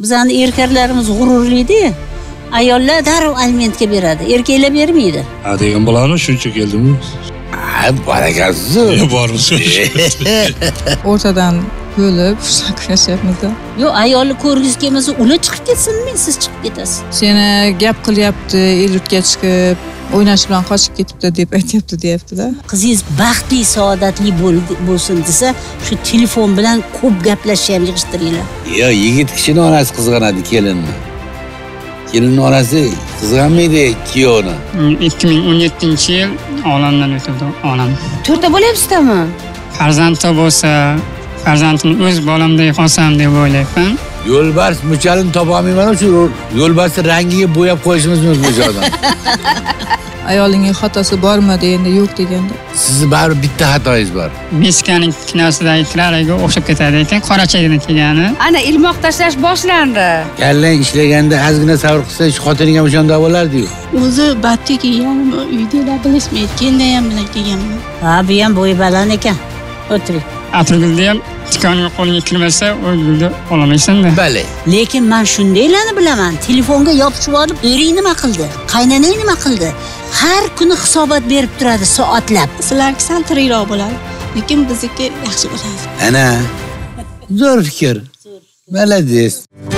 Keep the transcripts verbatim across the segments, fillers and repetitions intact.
Bizning erkaklarimiz g'ururli-da. Ayollar darrov alimentga beradi, erkaklar bermaydi. Ha degan bo'ladi, shuncha keldimi? Ha, barakasiz. Bormiz. O'rtadan bo'lib yashayapmiz-da. Yo'q, ayolni ko'rgiz kelmasa, ular chiqib ketsinmi, siz chiqib ketasiz. Seni gap qilyapti, el-yurtga chiqib, o'ynash bilan qochib ketibdi deb aytibdi, deyapti-da. Qizingiz baxtli, saodatli bo'lsin desa, shu telefon bilan ko'p gaplashishni ham yig'ishtiringlar. Yo, yigit kishining onasi qizg'anadi kelinni. Kelinning onasi qizg'anmaydi kuyovni. ikki ming o'n yettinchi yil olamdan o'tdi, onam. To'rtta bo'lyapsizmi? Farzandli bo'lsa, farzandimni o'z bolamdek qolsam deb o'ylayapman. Yo'lbars muchalini topolmayman, shu yo'lbarsni rangiga bo'yab qo'yishimiz mumkin joydan. Ayolingning xatosi bormi deganda yo'q deganda. Sizni baribir bitta xatoyingiz bor. Miskaning kinosidagi Klaraga o'xshab ketadi ekan, qorachagidan kelgani. Ana ilmoq tashlash boshlandi. Kallang ishlaganda ozgina sabr qilsa, shu xotining ham o'shanda bo'lardi-yu. O'zi batga kelganmi, uydagilar bilishmaydi, kelinda ham bilan kelganmi. Ha, bu ham bo'yi baland ekan. O'tiring. Atirgulda ham tikonga qo'lga kirmasa, o'g'ilni olamaysan-da. Bale. Lekin men shundaylarni bilaman. Telefonga yopishib olib, ering nima qildi? Qaynanang nima qildi? Har kuni hisobot berib turadi soatlab. Sizlarga sal tirikroq bo'ladi, lekin bizniki yaxshi bo'ladi. Ana. Zo'r fikr. Malades.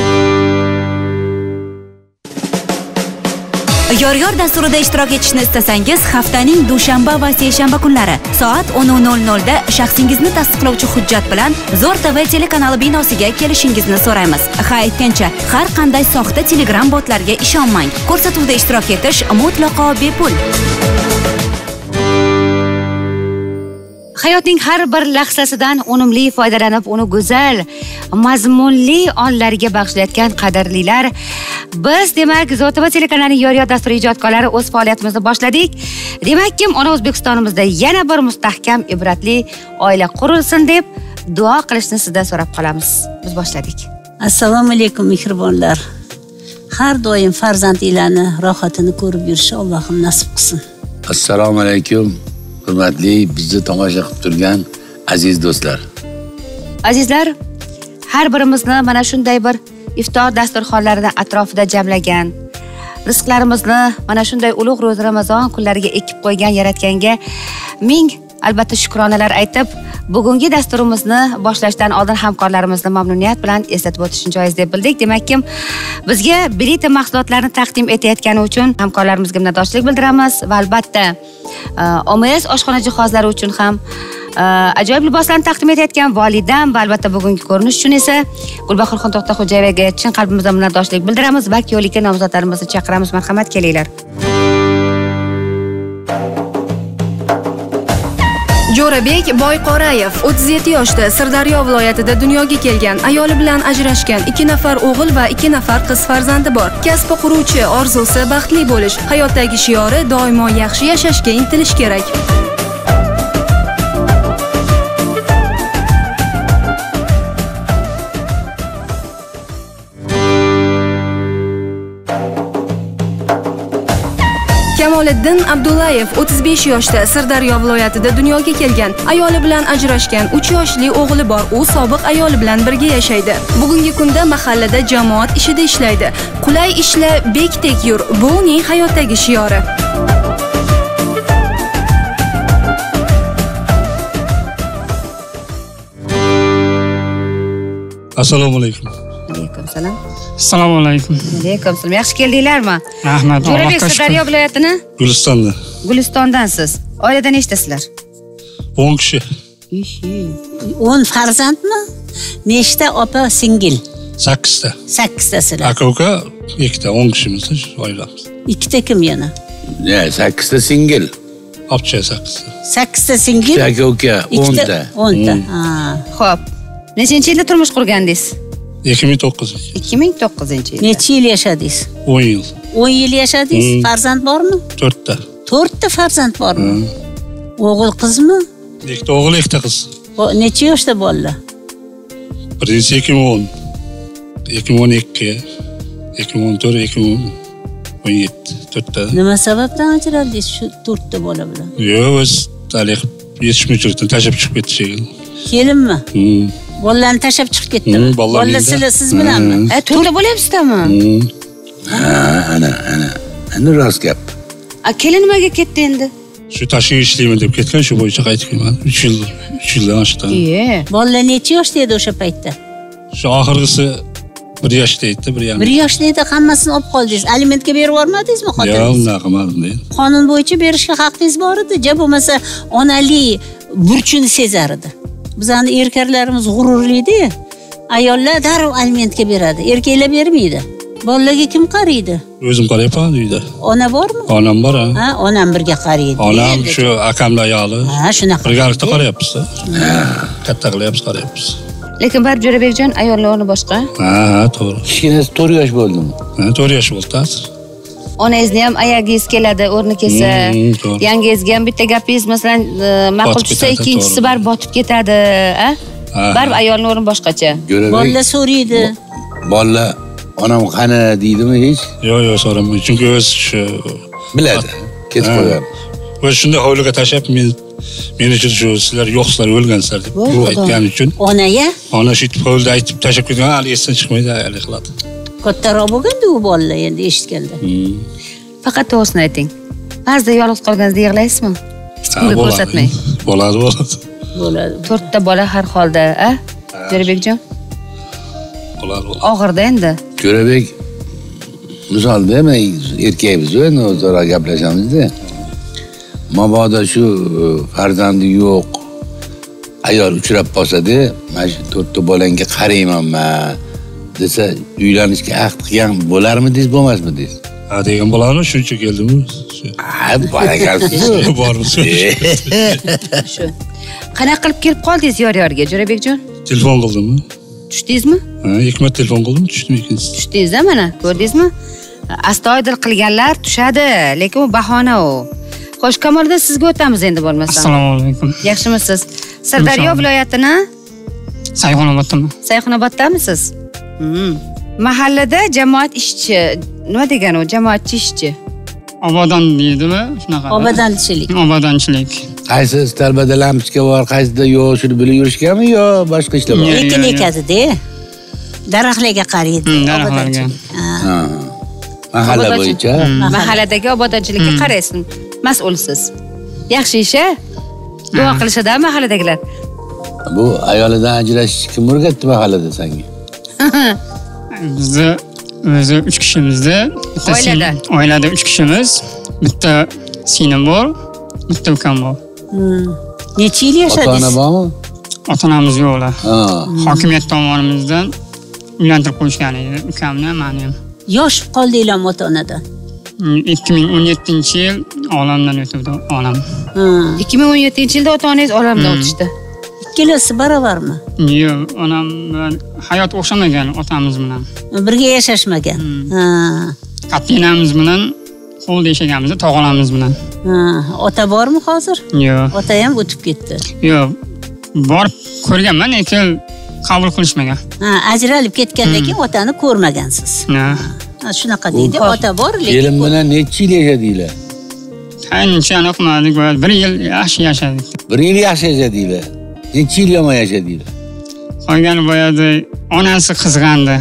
Yor-yor dasturida ishtirok etishni istasangiz, haftaning dushanba va seshanba kunlari soat o'n nol nol da shaxsingizni tasdiqlovchi hujjat bilan Zo'r T V telekanali binosiga kelishingizni so'raymiz. Ha, aytgancha, har qanday soxta Telegram botlarga ishonmang. Ko'rsatuvda ishtirok etish mutlaqo bepul. Hayotning har bir lahzasidan unumli foydalanib, uni go'zal, mazmunli onlarga bag'ishlayotgan qadrlilar, biz demak Zo'r T V telekanalining yor-yor dasturi ijodkorlari o'z faoliyatimizni boshladik. Demakki, ona O'zbekistonimizda yana bir mustahkam, ibratli oila qurilsin deb duo qilishni sizdan so'rab qolamiz. Biz boshladik. Assalomu alaykum mehribonlar. Har doim farzandlarni rohatini ko'rib yurish Allohim nasib qilsin. Assalomu alaykum. Hurmatli bizni tomosha qilib turgan aziz do'stlar. Azizlar, har birimizni mana shunday bir iftor dasturxonlaridan atrofida jamlagan, rizqlarimizni mana shunday ulug' ro'za Ramazon kunlariga ekib qo'ygan Yaratganga ming albatta shukronalar aytib, bugungi dasturimizni boshlashdan oldin hamkorlarimizni mamnuniyat bilan eslatib o'tishni joiz deb bildik. Demakki, bizga Brita mahsulotlarini taqdim etayotgani uchun hamkorlarimizga minnatdorchilik bildiramiz va albatta O M S oshxona jihozlari uchun ham ajoyib liboslarni taqdim etayotgan Volidam va albatta bugungi ko'rinish uchun esa Gulbahorxon To'xtaxo'jayevaga chin qalbimizdan minnatdorchilik bildiramiz va kuyovlikka nomzodlarimizni chaqiramiz. Marhamat, kelinglar. Jo'rabek Boyqorayev o'ttiz yetti yoshda Sirdaryo viloyatida dunyoga kelgan. Ayoli bilan ajrashgan, ikki nafar o'g'il va ikki nafar qiz farzandi bor. Kasbi quruvchi, orzusi baxtli bo'lish, hayotdagi shiori doimo yaxshi yashashga intilish kerak. Kamoliddin Abdullayev o'ttiz besh yoshda Sirdaryo viloyatida dunyoga kelgan. Ayoli bilan ajrashgan, uch yoshli o'g'li bor. U sobiq ayoli bilan birga yashaydi. Bugungi kunda mahallada jamoat ishida ishlaydi. Qulay ishla, bekdek yur. Bu uning hayotdagi shiori. Assalomu alaykum. Alaykum salom. Assalomu alaykum. Alaykum salom. Yaxshi keldinglarmi? Rahmat. Jo'rabek Sirdaryo viloyatini? Gulistonda. Gulistondansiz. Oilada nechtasizlar? o'n kishi. o'n farzandmi? Nechta opa singil? sakkizta. sakkiztasizlar. Aka-uka ikkita, o'n kishimiz oilamiz. Ikkita kim yana? Ne, sakkizta singil. Opcha sakkizta. sakkizta singil. Aka-uka o'nta. o'nta. Ha. Xo'p. Nechanchi yilda turmush qurgandingiz? ikki ming to'qqizinchi. ikki ming to'qqizinchi yil. Necha yil yashadingiz? o'n yil. o'n yil yashadingiz. Farzand bormi? to'rtta. to'rtta farzand bormi? O'g'il, qizmi? Ikkita o'g'il, ikkita qiz. Necha yoshda bolalar? Birinchisi ikki ming o'n, ikki ming o'n ikki, ikki ming o'n to'rt, ikki ming o'n yetti. to'rtta. Nima sababdan ajraldingiz shu to'rtta bola bilan? Yo'q, o'z taliq yetishmovchilikdan tashlab chiqib ketishgan. Kelinmi? Bolalarni tashlab chiqib ketdimi? Hmm, bolalar Bolalar menda. sizlar siz bilanmi? E, to'rtta bo'lyapsizmi? Hmm. Ha, ana, ana. Endi rost gap. A, kelin nimaga ketdi endi? Shu tashkil ishlayman deb ketgan, shu bo'yicha qaytib kelmadi. uch yil, uch yildan oshdi. Iye. Bolalar necha yoshda edi o'sha paytda? Shu oxirgisi bir yoshda edi, bir yarim. bir yoshda edi, hammasini olib qoldingiz. Alimentga berib yubormadingizmi Yo'q, xotiningiz? unday qilmadim deydi. Qonun bo'yicha berishga haqqingiz bor edi. Ja bo'lmasa onalik burchini sezar edi. Bizning erkaklarimiz g'ururli-da. Ayollar darrov alimentga beradi, erkaklar bermaydi. Bolalarga kim qaraydi? O'zim qarayapman uyda. Ona bormi? Onam bor, ha. Ha, onam birga qaraydi. Onam shu akamlar ayoli. Ha, shunaqa. Birgalikda qarayapmiz. Katta qilyapmiz, qarayapmiz. Lekin baribir Jo'rabekjon ayollar o'rni boshqa. Ha, ha, to'g'ri. Kichkinasi to'rt yosh bo'ldimi? Ha, to'rt yosh bo'ldi hozir. Onangizni ham ayagingiz keladi, o'rni kelsa, Hmm, to'g'ri. yangangizga ham bitta gapingiz masalan e, ma'qul Botib tushsa, ketadi, ikkinchisi to'g'ri. baribir botib ketadi, a? Ha, Baribir ayolning o'rni boshqacha. Jo'rabek. Bolalar so'raydi. Bolalar onam qani deydimi hech? Yo'q, yo'q, so'ramayman. Chunki o'z shu Biladi. Ketib Ha. qo'ygan. o'z shunday hovliga tashlab, men men uchun shu sizlar yo'qsizlar, o'lgansizlar deb Voy bu Xudo. aytgan uchun Onaya ona shu hovlida aytib tashlab ketgan, hali esdan chiqmaydi, hali qiladi. kattaroq bo'lganda u bolalar endi eshitganda. Faqat to'g'risini ayting. Ba'zida yolg'iz qolganingizda yig'laysizmi? Hech Ha, kimga bo'ladi. ko'rsatmay. Bo'ladi, bo'ladi. Bo'ladi. To'rtta bola har holda, a? Jo'rabekjon, Bo'ladi, bo'ladi. og'irda endi. Jo'rabek misolda men erkakmiz endi o'zaro gaplashamiz-da. Mabodo shu farzandi yo'q ayol uchrab qolsa-da, mana shu to'rtta bolangga qarayman men desa, uylanishga ahd qilgan bo'larmidingiz, bo'lmasmidingiz? Ha, degan bo'ladimi? Shuncha keldimi? Ha, barakalsiz. Bormiz. Shu. Qanaqa qilib kelib qoldingiz yor-yorga, Jo'rabekjon? Telefon qildimmi? Tushdingizmi? Ha, ikki marta telefon qildim, tushdim ikkinchisi. Tushdingiz-a mana, ko'rdingizmi? Astoydil qilganlar tushadi, lekin u bahona u. Xo'sh, Kamoliddin, sizga o'tamiz endi bo'lmasam. Assalomu alaykum. Yaxshimisiz? Sirdaryo Inshaalloh. viloyatini Sayxonoboddami? Sayxunoboddamisiz? Hmm. Mahallada jamoat ishchi, nima degani u, jamoatchi ishchi? Obodon deydimi? Shunaqa. Obodonchilik. Obodonchilik. Qaysi talbada lampochka bor, qaysida yo'q, shuni bilib yurishganmi yo boshqa ishlar bor? Yo'q. Ekin yo'q. ekadi-da. Daraxtlarga qaraydi. Hmm, daraxtlarga. obodonchilik. Ha. Ha. Mahalla Obodonchilik. bo'yicha. Mahalladagi obodonchilikka qaraysiz, mas'ulsiz. Yaxshi ish, a? Duo qilishadi mahalladagilar. Bu ayolidan ajrashish kim o'rgatdi mahallada senga? Bizni o'zi uch kishimizda, bitta Oilada? sin- oilada uch kishimiz, bitta singlim bor, bitta ukam bor. Hmm. Necha yil Ota-ona yashadingiz? bormi? Ota-onamiz yo'qlar. Ha. Hokimiyat tomonidan uylantirib qo'yishgan edi ukamni, meni ham. Yosh qoldinglarmi ota-onadan? ikki ming o'n yettinchi yil olamdan o'tdi onam. Ha. ikki ming o'n yettinchi yilda ota-onangiz olamdan o'tishdi. Ikkalasi barobarmi? Yo'q, onam bilan hayot o'xshamagan otamiz bilan. Birga yashashmagan. Ha. Qatinamiz bilan qo'lda yashaganmiz, tog'alamiz bilan. Ha. Ota bormi hozir? Yo'q, Ota ham o'tib ketdi. yo'q. Borib ko'rganman, lekin qabul qilishmagan. Ha, ajralib ketgandan keyin otani ko'rmagansiz. Na. Ha, shunaqa deydi. Ota bor, Kelin lekin bilan necha yil yashadinglar? Ancha o'qimadik, bir yil yaxshi yashadik. Bir yil yaxshi yashadinglar. Necha yil yomon yashadinglar? Qolgani boyadi onasi qizg'andi.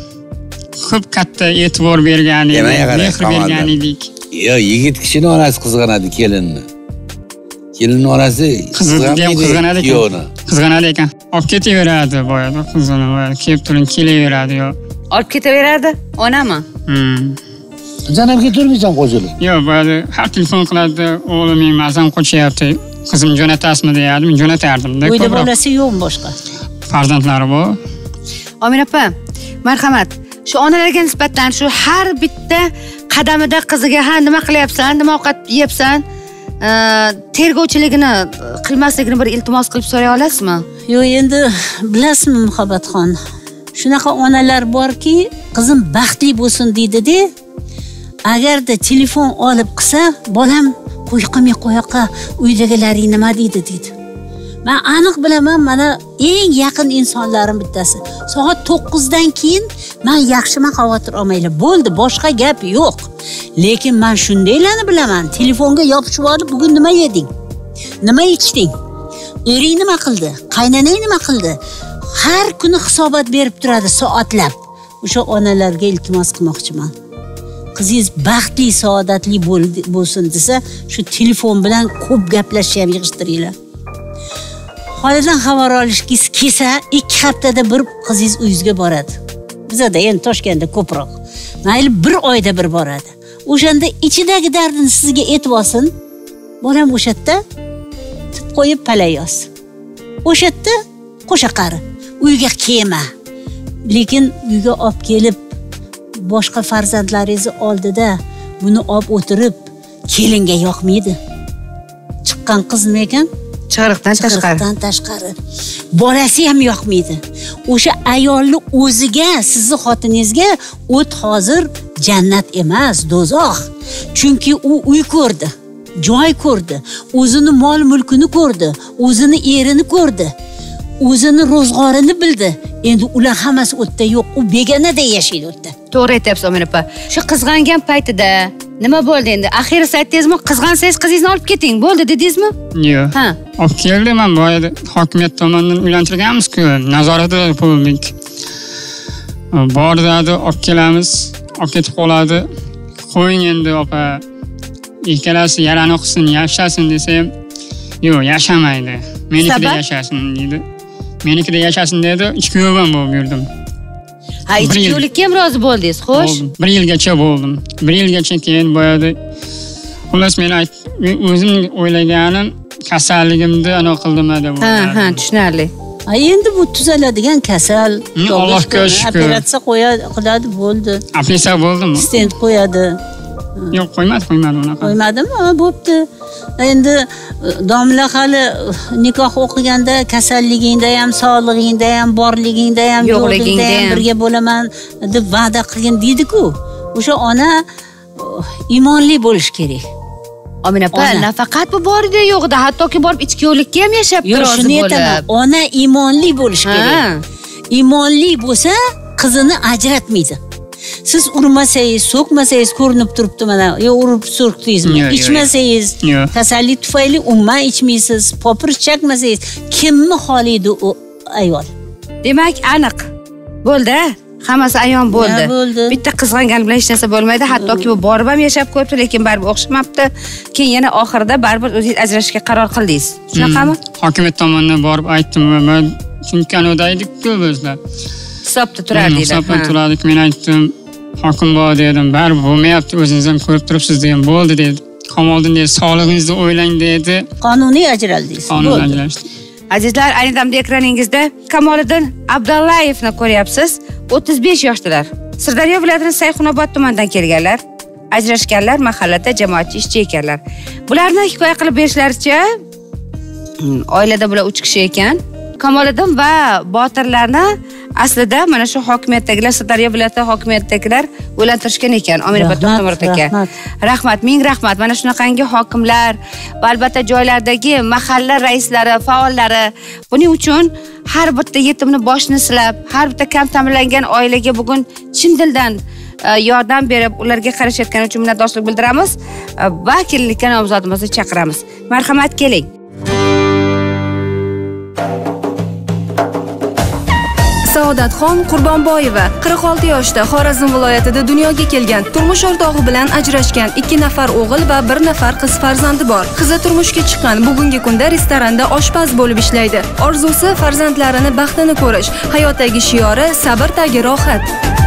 Ko'p katta e'tibor bergan edi, Yemayga qarang, mehr bergan qamaldi. edik. Yo, yigit kishini onasi qizg'anadi kelinni. Kelinni onasi Qizni ham qizg'anadi ekan. kuyovni. Qizg'anadi ekan. Olib ketaveradi boyadi qizini, boyadi kelib turing kelaveradi yo. Olib ketaveradi, onami? Hmm. Sen ham keturmaysan qo'shilib. Yo'q, boyadi har telefon qiladi, o'g'lim men mazam qochyapti. Qizim jo'natasizmi deyadi, men jo'natardim. uyda bolasi yo'qmi boshqa? Farzandlari bor. Omin opa, marhamat. Shu onalarga nisbatan shu har bitta qadamida qiziga ha nima qilyapsan, nima ovqat yeyapsan, e, tergovchiligini qilmasligini bir iltimos qilib so'ray olasizmi? Yo'q, endi bilasizmi Muhabbatxon? Shunaqa onalar borki, qizim baxtli bo'lsin deydi-da. Agarda telefon olib qilsa, bolam qo'y qilmay qo'yaqa, uydagilaring nima deydi deydi. Men aniq bilaman, mana eng yaqin insonlarim bittasi. Soat to'qqizdan keyin men yaxshiman, xavotir olmanglar. Bo'ldi, boshqa gap yo'q. Lekin men shundaylarni bilaman. Telefonga yopishib olib, bugun nima yeding? Nima ichding? Ering nima qildi? Qaynanang nima qildi? har kuni hisobot berib turadi soatlab. O'sha onalarga iltimos qilmoqchiman. Qizingiz baxtli, saodatli bo'lsin desa, shu telefon bilan ko'p gaplashishni ham yig'ishtiringlar. Holidan xabar olishingiz kelsa, ikki haftada bir qizingiz uyingizga boradi. Bizda endi Toshkentda ko'proq. Mayli bir oyda bir boradi. O'shanda ichidagi dardini sizga aytib olsin. Bolam o'sha yerda tib qo'yib palayoz. O'sha yerda qo'sha qari. Uyga kelma. Lekin uyga olib kelib boshqa farzandlaringiz oldida buni olib o'tirib kelinga yoqmaydi. Chiqqan qizmi ekan? Chig'iriqdan tashqari. Chig'iriqdan tashqari. Bolasi ham yoqmaydi. O'sha ayolni o'ziga, sizni xotiningizga o't hozir jannat emas, do'zax. Chunki u uy ko'rdi, joy ko'rdi, o'zini mol mulkini ko'rdi, o'zini erini ko'rdi, o'zini ro'zg'orini bildi. Endi ular hammasi o'tda yo'q, u begonada yashaydi o'tda. To'g'ri aytyapsiz, Omin opa. Shu qizg'angan paytida nima bo'ldi endi? Axiri aytdingizmi, qizg'ansangiz qizingizni olib keting, bo'ldi dedingizmi? Yo'q. Ha. Olib keldim, men boyada hokimiyat tomonidan uylantirganmiz-ku, nazoratda bo'ldik. Bordadi, olib kelamiz, olib ketib qoladi. Qo'ying endi opa. Ikkalasi yarani o'qisin, yashasin desam, yo'q, yashamaydi. Menikida yashasin dedi. Menikida yashasin dedi, ikki yil bo'lib yurdim. Ha, ikki yillikka ham rozi bo'ldingiz, xo'sh? Bir yilgacha bo'ldim. Bir yilgacha keyin boyada xullas men o'zim o'ylaganim kasalligimni ana qildim deb Ha, ha, tushunarli. Ha, endi bu tuzaladigan kasal. Allohga shukr. Operatsiya qo'yadi, qiladi, bo'ldi. Operatsiya bo'ldimi? Stent qo'yadi. Yo'q, qo'ymadi, qo'ymadi unaqa. Qo'ymadimi? Ha, bo'pti. Endi domla hali nikoh o'qiganda kasalligingda ham, sog'lig'ingda ham, borligingda ham, yo'qligingda ham birga bo'laman deb va'da qilgin deydi-ku. O'sha ona iymonli bo'lish kerak. Omin opa, nafaqat bu borida yo'qda, hattoki borib ichki yo'llikka ham yashab rozi bo'lib. Ona iymonli bo'lish kerak. Iymonli bo'lsa, qizini ajratmaydi. Siz urmasangiz, so'kmasangiz ko'rinib turibdi mana. Yo urib so'kdingizmi? Ichmasangiz, kasallik tufayli umuman ichmaysiz, popir chaqmasangiz, kimni xohlaydi u ayol? Demak, aniq. Bo'ldi. Hammasi ayon bo'ldi. Bitta qizg'angan bilan hech narsa bo'lmaydi. Hattoki bu borib ham yashab ko'ribdi, lekin baribir o'xshamabdi. Keyin yana oxirida baribir o'zingiz ajrashishga qaror qildingiz. Shunaqami? Hokimiyat tomonidan borib aytdim, men chunki anodaydik-ku bizlar. Hisobda turardik. Hisobda turardik. Men aytdim, hokim bor dedim, baribir bo'lmayapti, o'zingiz ham ko'rib turibsiz dedim, bo'ldi dedi. Qamoldin dedi, sog'lig'ingizni o'ylang dedi. Qonuniy ajraldingiz. Qonuniy ajrashdik. Azizlar, ayni damda ekraningizda Kamoliddin Abdullayevni ko'ryapsiz. o'ttiz besh yoshdalar. Sirdaryo viloyatining Sayxunobod tumanidan kelganlar. Ajrashganlar, mahallada jamoatchi ishchi ekanlar. Bularni hikoya qilib berishlaricha, oilada bular uch kishi ekan. Kamoliddin va Botirlarni aslida mana shu hokimiyatdagilar, Sirdaryo viloyati hokimiyatidagilar o'ylantirishgan ekan. Omin opa, To'xtamurod aka. Rahmat, ming rahmat. Mana shunaqangi hokimlar va albatta joylardagi mahalla raislari, faollari buning uchun har bitta yetimni boshini silab, har bitta kam ta'minlangan oilaga bugun chin dildan yordam berib, ularga qarashayotgani uchun minnatdorchilik bildiramiz va kelinlikka nomzodimizni chaqiramiz. Marhamat, keling. Saodatxon Qurbonboyeva qirq olti yoshda Xorazm viloyatida dunyoga kelgan. Turmush o'rtog'i bilan ajrashgan, ikki nafar o'g'il va bir nafar qiz farzandi bor. Qizi turmushga chiqqan, bugungi kunda restoranda oshpaz bo'lib ishlaydi. Orzusi farzandlarini baxtini ko'rish, hayotdagi shiori sabr tagi rohat.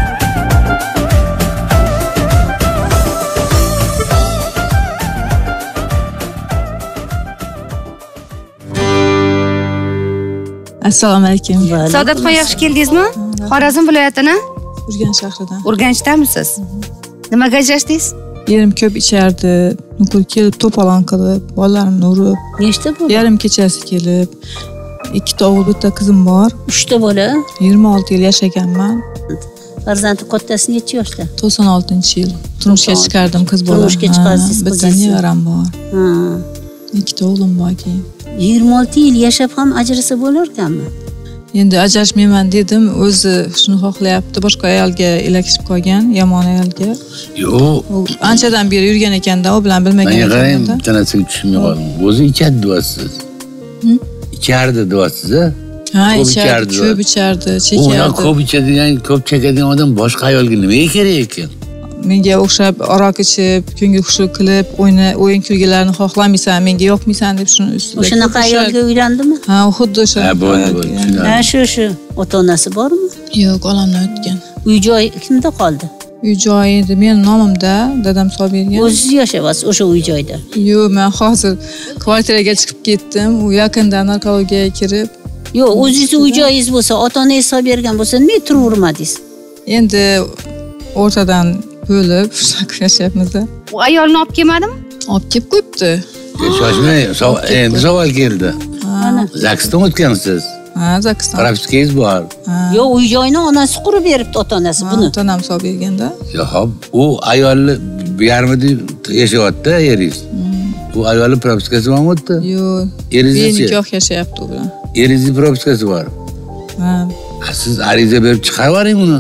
Assalomu alaykum. Saodatxon, yaxshi keldingizmi? Xorazm viloyatini? Urganch shahridan. Urganchdamisiz? Nimaga ajrashdingiz? Yerim ko'p ichardi, nuqul kelib to'polon qilib, bolalarimni urib. Nechta bo'ldi? Yarim kechasi kelib, ikkita o'g'il, bitta qizim bor. uchta bola. yigirma olti yil yashaganman. Farzandi kattasi necha yoshda? to'qson oltinchi yil. Turmushga chiqardim, qiz bola. Turmushga chiqarsiz, bitta nevaram bor. Ha. Ikkita o'g'lim bor keyin. yigirma olti yil yashab ham ajrasa bo'larkanmi? Endi ajrashmayman dedim, o'zi shuni xohlayapti, boshqa ayolga ilakishib qolgan, yomon ayolga. Yo'q. Anchadan beri yurgan ekanda, u bilan bilmagan ekan. Men qarang, bitta narsaga tushunmay qoldim. O'zi ichadi deyapsiz. Ichardi deyapsiz-a? Ha, ko'p ichardi, ko'p ichardi, chekardi. Undan ko'p ichadigan, ko'p chekadigan odam boshqa ayolga nimaga kerak ekan? Menga o'xshab aroq ichib, ko'ngil xushlik qilib, o'yna, o'yin kulgilarni xohlamaysan, menga yoqmaysan deb shuni ustida. O'shanaqa ayolga uylandimi? Ha, xuddi o'sha. Ha, bo'ldi, bo'ldi. Ha, shu shu. Ota-onasi bormi? Yo'q, olamdan o'tgan. Uy joy kimda qoldi? Uy joyi endi men nomimda, dadam solib bergan. O'zingiz yashayapsiz o'sha uy joyda? Yo'q, men hozir kvartiraga chiqib ketdim. U yaqinda narkologiyaga kirib. Yo'q, o'zingiz uy joyingiz bo'lsa, ota-onangiz solib bergan bo'lsa, nima turavermadingiz? Endi o'rtadan bo'lib yashayapmiz-da. U ayolni olib kelmadimi? Olib kelib qo'yibdi. Shoshmang, endi savol keldi. Mana. Zaksdan o'tgansiz? Ha, Zaksdan. Propiskangiz bor. Yo'q, uy joyini onasi qurib beribdi, ota-onasi buni. Ota-onam solib berganda. Yo'q, u ayolni bu yarmida yashayapti, eringiz. Bu ayolni propiskasi bormi o'tdi? Yo'q. Eringiz nikoh yashayapti u bilan. Eringiz propiskasi bor. Ha. Siz ariza berib chiqarib yuboring uni.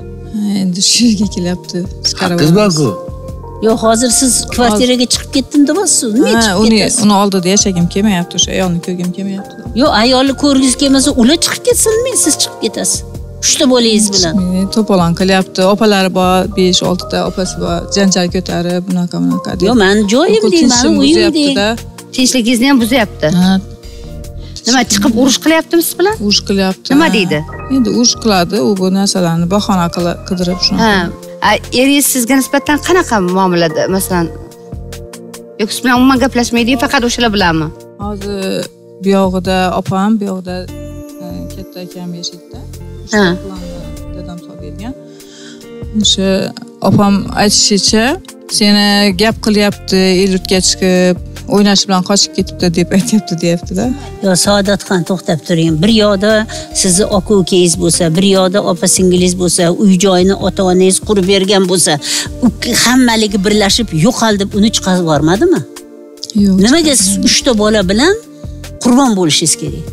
Endi shu yerga kelyapti. Chiqarib. Qiz borku. Yo'q, hozir siz kvartiraga chiqib ketdim debasiz, nima chiqib ketasiz? Uni oldida yashagim kelmayapti, o'sha ayolni ko'rgim kelmayapti. Yo'q, ayolni ko'rgingiz kelmasa, ular chiqib ketsinmi, siz chiqib ketasiz. Uchta bolangiz bilan. To'polon qilyapti. Opalari bor, besh olti ta opasi bor. Janjal ko'tarib, bunaqa bunaqa deb. Yo'q, men joyim deyman, uyim deyman. Tinchligingizni ham buzyapti. Ha. Nima, chiqib urush qilyaptimi siz bilan? Urush qilyapti. Nima deydi? Endi urush qiladi, u bu narsalarni bahona qidirib shunaqa. Ha. Eringiz sizga nisbatan qanaqa muomalada, masalan? Yo'q, siz bilan umuman gaplashmaydi, faqat o'shalar bilanmi? Hozir bu yog'ida opam, bu yog'ida katta akam yashaydi-da. Ha. Dadam solib bergan. O'sha opam aytishicha, seni gap qilyapti, el-yurtga chiqib, o'ynash bilan qochib ketibdi deb aytibdi, deyapti-da. Yo, Saodatxon, to'xtab turing. Bir yoqda sizni aka-ukangiz bo'lsa, bir yoqda opa-singlingiz bo'lsa, uy joyini ota-onangiz qurib bergan bo'lsa, u hammaligi birlashib yo'qol deb uni chiqarib yubormadimi? Yo'q. Nimaga siz uchta bola bilan qurbon bo'lishingiz kerak?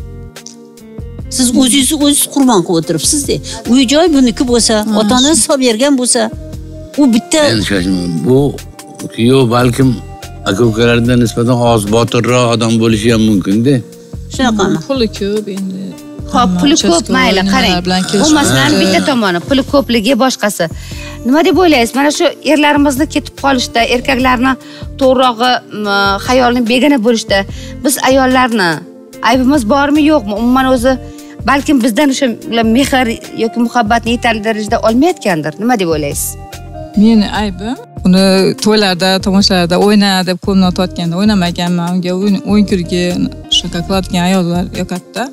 Siz o'zingizni o'zingiz qurbon qilib o'tiribsiz-da. Uy joy buniki bo'lsa, ota-onangiz solib bergan bo'lsa, u bitta Endi shoshmang. Bu kuyov balkim aka-ukalardan nisbatan oz botirroq odam bo'lishi ham mumkin-da. Shunaqami? Puli ko'p endi. Xo'p, puli ko'p, mayli, qarang. Bu masalan bitta tomoni, puli ko'pligi boshqasi. Nima deb o'ylaysiz? Mana shu erlarimizni ketib qolishda, erkaklarni to'g'rirog'i xayolni begona bo'lishda biz ayollarni aybimiz bormi, yo'qmi? Umuman o'zi balkim bizdan o'sha mehr yoki muhabbatni yetarli darajada olmayotgandir. Nima deb o'ylaysiz? Meni aybim uni to'ylarda, tomoshalarda o'yna deb qo'limdan tortganda o'ynamaganman. Unga o'yin kulgi shunaqa qiladigan ayollar yo'q-da.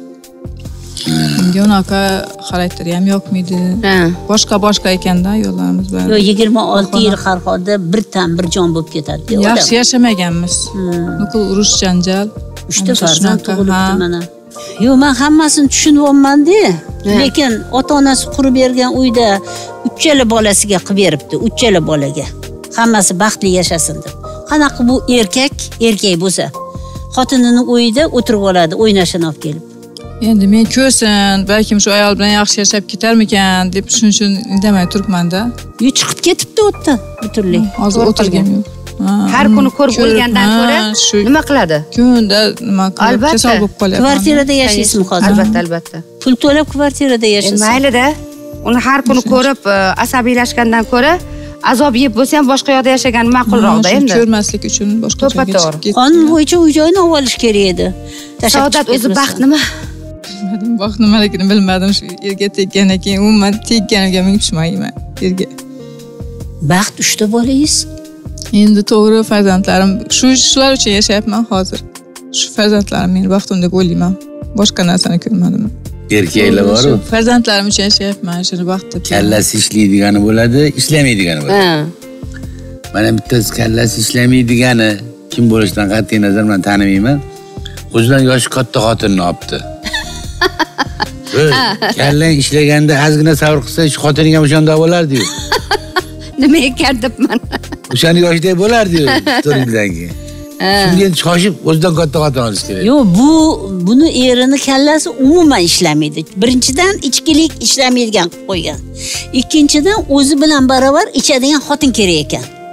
Unga unaqa xarakteri ham yo'qmaydi. Boshqa boshqa ekanda ayollarimiz bor. Yo'q, yigirma olti yil har holda bir tan bir jon bo'lib ketadi. Yaxshi yashamaganmiz. Nuqul urush janjal. Uchta farzand tug'ilibdi mana. Yo'q, men hammasini tushunyapman-da. Lekin ota-onasi qurib bergan uyda uchala bolasiga qilib beribdi, uchala bolaga. Hammasi baxtli yashasin deb. Qanaqa bu erkak, erkak bo'lsa, xotinining uyida o'tirib oladi, o'ynashini olib kelib. Endi men ko'rsin, balkim shu ayol bilan yaxshi yashab ketarmikan deb shuning uchun indamay turibman-da. Yu chiqib ketibdi o'tda butunlay. Hozir o'tirgan yo'q. Har kuni ko'rib o'lgandan ko'ra nima qiladi? Kunda nima qiladi? Kasal bo'lib qolyapti. Kvartirada yashaysizmi hozir? Albatta, albatta. Pul to'lab kvartirada yashaysiz. Mayli-da. Uni har kuni ko'rib asabiylashgandan ko'ra azob yeb bo'lsa ham boshqa yoqda yashagan ma'qulroq-da endi. Ko'rmaslik uchun boshqa joyga chiqib ketdi. Qonun bo'yicha uy joyini olib olish kerak edi. Saodat o'zi baxt nima? Bilmadim, baxt nimaligini bilmadim. Shu yerga tekkandan keyin umuman tekkanimga ming tushmayman yerga. Baxt uchta bolangiz? Endi to'g'ri farzandlarim shu shular uchun yashayapman hozir. Shu farzandlarim meni baxtim deb o'ylayman. Boshqa narsani ko'rmadim. Erkaklar bor-ku. Farzandlarim uchun yashayapman, shuni baxt deb. Kallasi ishlaydigani bo'ladi, ishlamaydigani bo'ladi. Mana bittasi kallasi ishlamaydigani kim bo'lishidan qat'iy nazar men tanimayman. O'zidan yoshi katta xotinni olibdi. Kallang ishlaganda ozgina sabr qilsa, shu xotining ham o'shanda bo'lardi-yu. Nima ekan debman. O'shani yoshida bo'lardi-yu, to'rt yildan keyin. Shunga shoshib o'zidan katta xotin olish kerak. Yo'q, bu buni erini kallasi umuman ishlamaydi. Birinchidan ichkilik ishlamaydigan qilib qo'ygan. Ikkinchidan o'zi bilan barobar ichadigan xotin kerak ekan.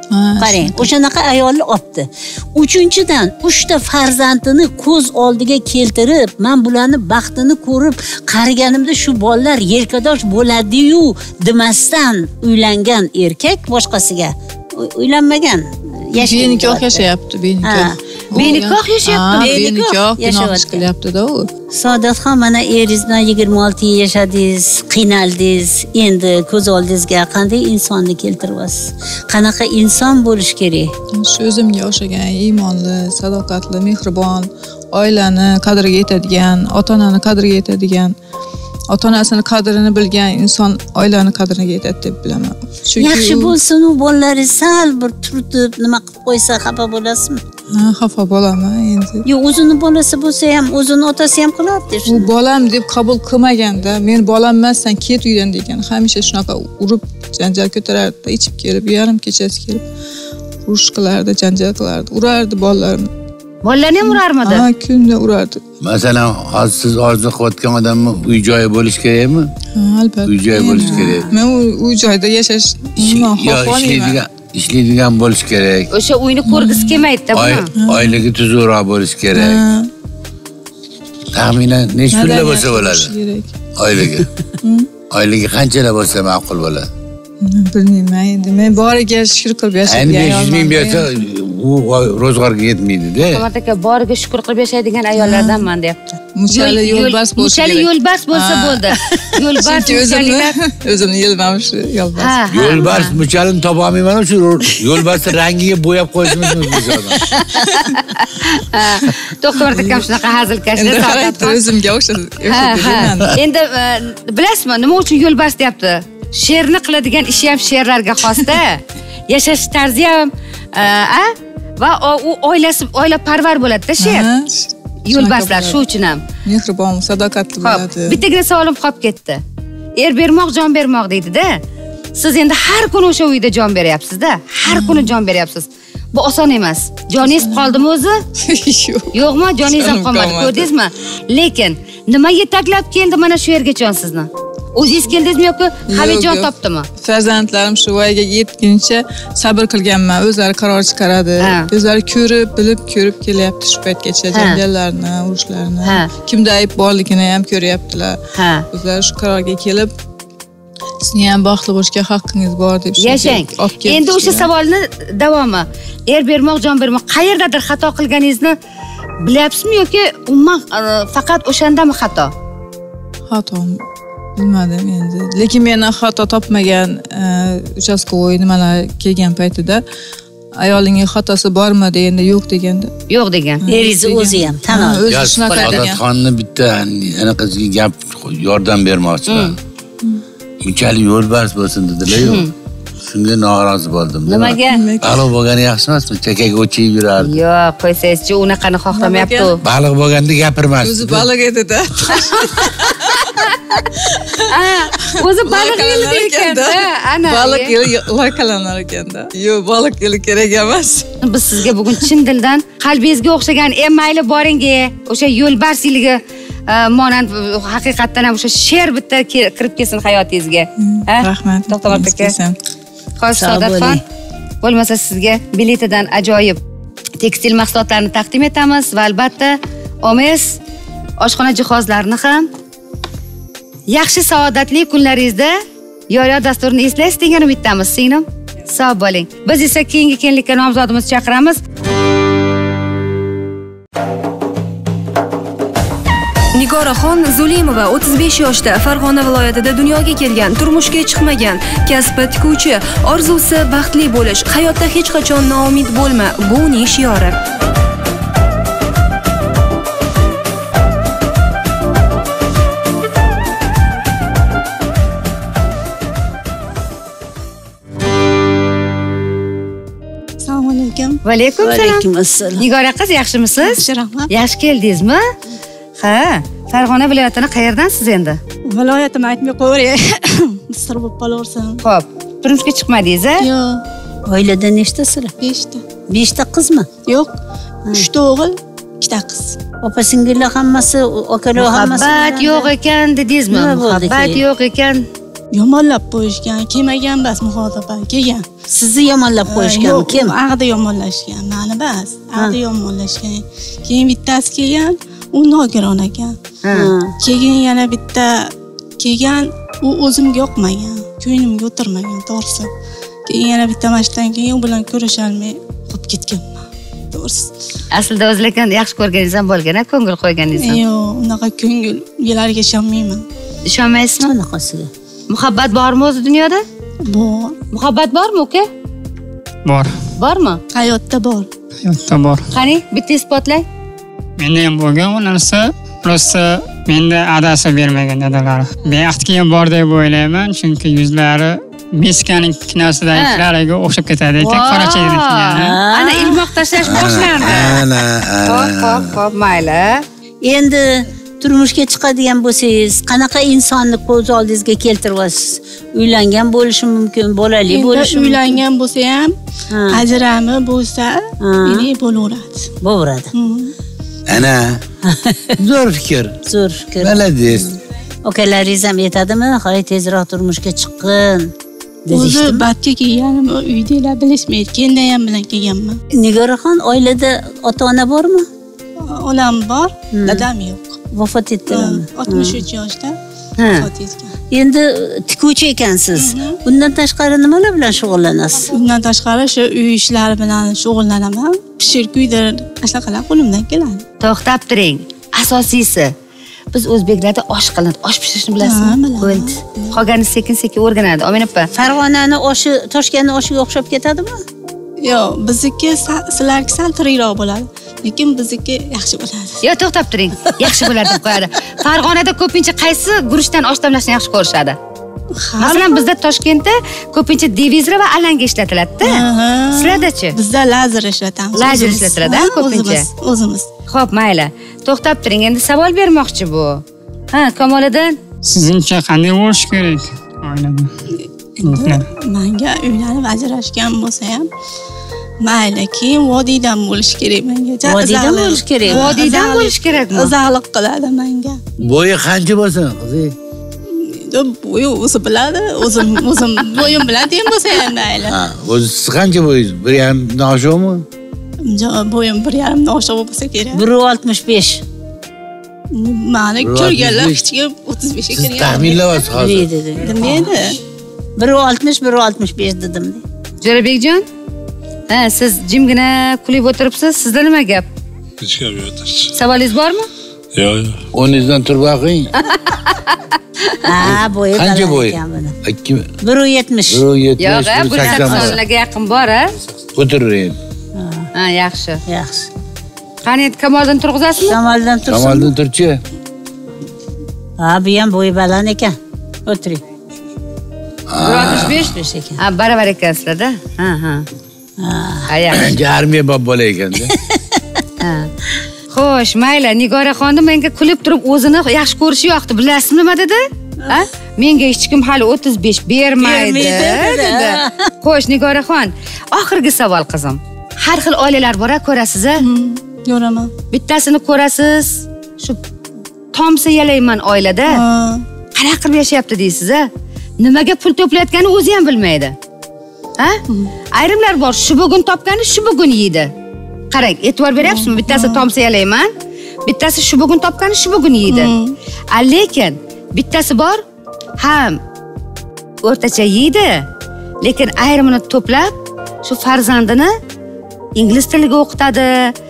Qarang, o'shanaqa ayolni olibdi. Uchinchidan, uchta farzandini ko'z oldiga keltirib, men bularni baxtini ko'rib, qariganimda shu bolalar yelkadosh bo'ladi-yu demasdan uylangan erkak boshqasiga uylanmagan. Benikoh yashayapti, benikoh. Benikoh yashayapti, benikoh gunoh qilyapti-da u. Saodatxon, mana eringizdan yigirma olti yil yashadingiz, qiynaldingiz, endi ko'z oldingizga qanday insonni keltiryapsiz? Qanaqa inson bo'lish kerak? Shu o'zimga o'xshagan iymonli, sadoqatli, mehribon, oilani qadriga yetadigan, ota-onani qadriga yetadigan, ota-onasini qadrini bilgan inson oilani qadriga yetadi deb bilaman. Yaxshi bo'lsin, u bolalaringiz sal bir turtib, nima qilib qo'ysa xafa bo'lasizmi? Ha, xafa bo'laman endi. Yo'q, o'zini bolasi bo'lsa ham, o'zini otasi ham qilardi shuni. U bolam deb qabul qilmaganda, men bolam emassan, ket uydan degan. Hamisha shunaqa urib, janjal ko'tarardi, ichib kelib, yarim kechasi kelib, urush qilardi, janjal qilardi, urardi bolalarini. Bolalarni ham urarmidi? Ha, kunda urardi. Masalan, hozir siz orzu qilayotgan odamni uy joyi bo'lish kerakmi? Ha, albatta. Uy joyi bo'lish kerak. Men uy joyda yashash ishlaydigan ishlaydigan bo'lish kerak. O'sha uyni ko'rgisi kelmaydi-da buni. Oyligi tuzukroq bo'lish kerak. Taxminan necha pullar bo'lsa bo'ladi? Oyligi. Oyligi qanchalar bo'lsa ma'qul bo'ladi? Bilmayman endi. Men boriga shukr qilib yashayman. besh yuz ming bersa, u ro'zg'orga yetmaydi-da. Qomat aka, boriga shukr qilib yashaydigan ayollardanman deyapti. Muchali yo'lbars bo'lsa kerak. Muchali yo'lbars bo'lsa bo'ldi. Yo'lbars o'zimni o'zimni yo'lbars yo'lbars. Yo'lbars muchalini topa olmayman, shu yo'lbarsni rangiga bo'yab qo'yishimiz mumkin. To'xtab akam shunaqa hazilkashlar soatda o'zimga o'xshab yashayman. Endi bilasizmi, nima uchun yo'lbars deyapti? She'rni qiladigan ishi ham she'rlarga xos-da. Yashash tarzi ham, a? Va u oilasi, oila parvar bo'ladi-da she'r. Yo'lbarslar shu uchun ham mehribon, sadoqatli bo'ladi. Bittagina savolim qolib ketdi. Er bermoq, jon bermoq deydi-da. Siz endi har kuni o'sha uyda jon beryapsiz-da. Har kuni jon beryapsiz. Bu oson emas. Joningiz qoldimi o'zi? Yo'q. Yo'qmi? Joningiz ham qolmadi, ko'rdingizmi? Lekin nima yetaklab keldi mana shu yerga jon sizni? O'zingiz keldingizmi yoki Habijon topdimi? Farzandlarim shu voyaga yetguncha sabr qilganman. O'zlari qaror chiqaradi. O'zlari ko'rib, bilib, ko'rib kelyapti shu paytgacha janjallarni, urushlarni. Kimda ayb borligini ham ko'ryaptilar. O'zlari shu qarorga kelib, sizni ham baxtli bo'lishga haqqingiz bor deb yashang. Endi o'sha savolni davomi. Er bermoq, jon bermoq, qayerdadir xato qilganingizni bilyapsizmi yoki umuman faqat o'shandami xato? Xato bilmadim endi. Lekin meni xato topmagan uchastkovoy nimalar kelgan paytida ayolingning xatosi bormi deganda yo'q deganda. Yo'q degan. Eringiz o'zi ham tan oldi. O'zi shunaqa degan. Saodatxonni bitta anaqasiga gap yordam bermoqchiman. Bunchalik yo'lbars bo'lsin dedilar-ku. Shunga norozi bo'ldim. Nimaga? Baliq bo'lgani yaxshi emasmi? Chakaga o'chib yurardi. Yo'q, qo'ysangizchi, unaqani xohlamayapti u. Baliq bo'lganda gapirmasdi. O'zi baliq edi-da. O'zi baliq yili ekan-da. Ana. Baliq yili loykalanar ekan-da. Yo'q, baliq yili kerak emas. Biz sizga bugun chin dildan qalbingizga o'xshagan eng mayli boringi o'sha yo'lbars yiliga monand haqiqatdan ham o'sha she'r bitta kirib kelsin hayotingizga. Rahmat. To'xtamat aka. Xo'sh, Saodatxon, bo'lmasa sizga biletidan ajoyib tekstil mahsulotlarini taqdim etamiz va albatta Omes oshxona jihozlarini ham. Yaxshi saodatli kunlaringizda Yo'yo dasturini eslaysiz degan umiddamiz, singlim. Sog' bo'ling. Biz esa keyingi kenglikka nomzodimizni chaqiramiz. Nigoraxon Zulimova o'ttiz besh yoshda Farg'ona viloyatida dunyoga kelgan, turmushga chiqmagan, kasbi tikuvchi, orzusi baxtli bo'lish, hayotda hech qachon noumid bo'lma, bu uning shiori. Assalomu alaykum. Va alaykum Alaykum assalom. Nigora qiz, yaxshimisiz? Yaxshi, rahmat. Yaxshi keldingizmi? Ha, Farg'ona viloyatining qayerdansiz endi? Viloyatimni aytmay qo'yay. Sir bo'lib qolaversin. Xo'p, turmushga chiqmadingiz-a? Yo'q. Oilada nechtasizlar? beshta. beshta qizmi? Yo'q. uchta o'g'il, ikkita qiz. Opa singillar hammasi, akalar hammasi. Muhabbat yo'q ekan dedingizmi? Muhabbat yo'q ekan. yomonlab qo'yishgan, kelmagan bas muhotabaga kelgan. Sizni yomonlab qo'yishganmi? Kim? Ag'da yomonlashgan, mani bas. Ag'da yomonlashgan. Keyin bittasi kelgan, u nogiron ekan. Keyin yana bitta kelgan, u o'zimga yoqmagan, ko'nglimga o'tirmagan, to'g'risi. Keyin yana bitta mashdan keyin u bilan ko'risholmay qolib ketganman. To'g'risi. Aslida o'zlagan yaxshi ko'rganingiz ham bo'lgan-a, ko'ngil qo'yganingiz ham. Yo'q, unaqa ko'ngillarga ishonmayman. Ishonmaysizmi? Qanaqasiga? Muhabbat bormi o'zi dunyoda? Bor. Muhabbat bormi, uka? Bor. Bormi? Hayotda bor. Hayotda bor. Qani, bitta isbotlang. Menda ham bo'lgan u narsa, prosta menda adasi bermagan dadalari. Beaxt keyin bor deb o'ylayman, chunki yuzlari miskaning knasidagilarga o'xshab ketadi ekan, qorachilik yani. Ana ilmoq tashlash boshlandi. Ana, Xo'p, xo'p, xo'p, mayli. Endi turmushga chiqadigan bo'lsangiz, qanaqa insonni ko'z oldingizga keltiryapsiz? Uylangan bo'lishi mumkin, bolali bo'lishi mumkin. Uylangan bo'lsa ham, ajrami bo'lsa, meni bo'laveradi. Bo'laveradi. ana. Zo'r fikr. Zo'r fikr. Malades. Ukalaringiz ham aytadimi? Hoy, tezroq turmushga chiqqin. O'zi batga kelganim uydagilar bilishmaydi. Kendayam bilan kelganman. Nigoraxon, oilada ota-ona bormi? Onam bor, dadam yo'q. Vafot etdilarmi? oltmish uch yoshda vafot etgan. Endi tikuvchi ekansiz. Bundan tashqari nimalar bilan shug'ullanasiz? Bundan tashqari shu uy ishlari bilan shug'ullanaman. Pishir kuydir, ashaqalar qo'limdan keladi. To'xtab turing. Asosiysi biz o'zbeklarda osh qilinadi. Osh pishirishni bilasizmi? Qo'ydi. Qolgani sekin-sekin o'rganadi. Omin opa. Farg'onani oshi Toshkentning oshiga o'xshab ketadimi? Yo'q, bizniki sizlarga sal tirikroq bo'ladi. Lekin bizniki yaxshi bo'ladi. Yo, to'xtab turing. Yaxshi bo'ladi deb qo'yadi. Farg'onada ko'pincha qaysi guruchdan osh damlashni yaxshi ko'rishadi? Masalan, bizda Toshkentda ko'pincha devizra va alanga ishlatiladi-da. Sizlarda-chi? Bizda lazer ishlatamiz. Lazer ishlatiladi, ko'pincha. O'zimiz. Xo'p, mayli. To'xtab turing. Endi savol bermoqchi bu. Ha, Kamoliddin. Sizningcha qanday bo'lish kerak oilada? Menga uylanib ajrashgan bo'lsa ham mayli, keyin vodiydan bo'lish kerak menga. Vodiydan bo'lish kerak. Vodiydan bo'lish kerakmi? Uzoqlik qiladi menga. Bo'yi qancha bo'lsin, qizi? Bo'yi o'zi biladi, o'zim o'zim bo'yim biladi ham bo'lsa ham mayli. Ha, o'zi siz qancha bo'yingiz? bir yarim noshoqmi? Yo'q, bo'yim bir yarim noshoq bo'lsa kerak. bir oltmish besh. Mani ko'rganlar hech kim o'ttiz besh ga kirgan. Siz taxminlayapsiz hozir. Nima bir oltmish bir oltmish besh dedim. Jo'rabekjon? Ha, siz jimgina kulib o'tiribsiz. Sizda nima gap? Hech gap yo'q. Savolingiz bormi? Yo'q, yo'q. o'rningizdan turib boqing. Ha, bo'yi qancha bo'yi? bir yetmish. bir yetmish. Yo'q, bir saksonlarga yaqin bor, ha? O'tiravering. Ha, yaxshi. Yaxshi. Qani, Kamoliddin turg'izasizmi? Kamoliddin tursin. Kamoliddin turchi. Ha, bu ham bo'yi baland ekan. O'tiring. bir oltmish besh ekan. Ha, baravar ekansizlar-da. Ha, ha. Ha, yaxshi. Armiya bob bola ekanda. Ha. Xo'sh, mayli, Nigoraxonni menga kulib turib o'zini yaxshi ko'rishi yoqdi. Bilasizmi nima dedi? Ha? Menga hech kim hali o'ttiz besh bermaydi dedi. Xo'sh, Nigoraxon, oxirgi savol qizim. Har xil oilalar bor-a, ko'rasiz-a? Ko'raman. Bittasini ko'rasiz, shu tomsa yalayman oilada. Qanaqa qilib yashayapti deysiz-a? Nimaga pul to'playotganini o'zi ham bilmaydi. Ha? Ayrimlar bor, shu bugun topgani shu bugun yeydi. Qarang, e'tibor beryapsizmi? Bittasi tomsa yalayman, bittasi shu bugun topgani shu bugun yeydi. A lekin bittasi bor, ham o'rtacha yeydi, lekin ayrimini to'plab shu farzandini ingliz tiliga o'qitadi,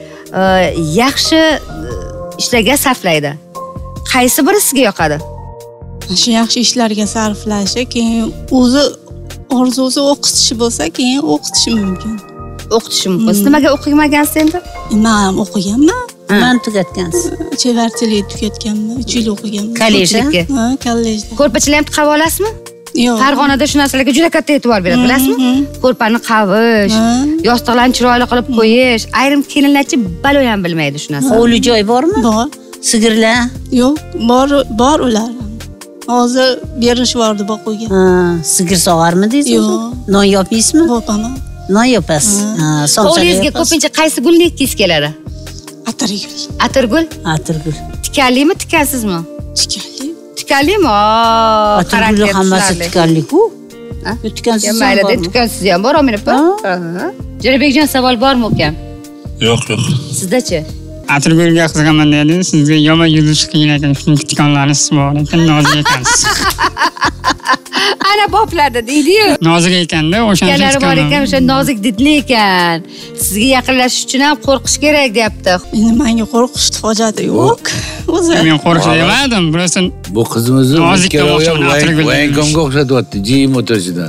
yaxshi ishlarga sarflaydi. Qaysi biri sizga yoqadi? Shu yaxshi ishlarga sarflashi, keyin o'zi orzusi o'qitishi bo'lsa, keyin o'qitishi mumkin. O'qitishi mumkin. Siz nimaga o'qimagansiz endi? Men o'qiganman. Men tugatgansiz. Chevarchilik tugatganman. uch yil o'qiganman. Kollejda? Ha, kollejda. Ko'rpachilar ham qilib olasizmi? Yo'q. Farg'onada shu narsalarga juda katta e'tibor beradi, bilasizmi? Ko'rpani qavish, yostiqlarni chiroyli qilib qo'yish, ayrim kelinlarchi balo ham bilmaydi shu narsa. Hovli joy bormi? Bor. Sigirlar? Yo'q, bor, bor ular. Hozir berishvordi boquvga. Ha, sigir sog'armidingiz? Yo'q. Non yopaysizmi? Yopaman. Non yopasiz. Ha, Hovlingizga ko'pincha qaysi gulni ekkiz keladi? Atirgul. Atirgul? Atirgul. Tikanlimi, tikansizmi? Tikanli. tikanlimi? Atirgul hammasi tikanli-ku. Tikansiz ham mayli, bormi? tikansiz ham bor, men opa. Jo'rabekjon, savol bormi ukam? Yo'q, yo'q. Sizda-chi? Atirgulga qiziqaman dedi. Sizga yomon yuzish qiyin ekan, shuning tikonlarisiz bor ekan, nozik ekansiz. Ana boplarda deydi-yu. Nozik ekanda, o'sha Tikanlari bor ekan, o'sha nozik didli ekan. Sizga yaqinlashish uchun ham qo'rqish kerak, deyapti. Endi menga qo'rqishni hojati yo'q. O'zi. Men qo'rqish demadim, biroz bu qizimizni Nozikka o'xshagan Atirgul. Voyenkomga o'xshatyapti, jim o'tirishidan.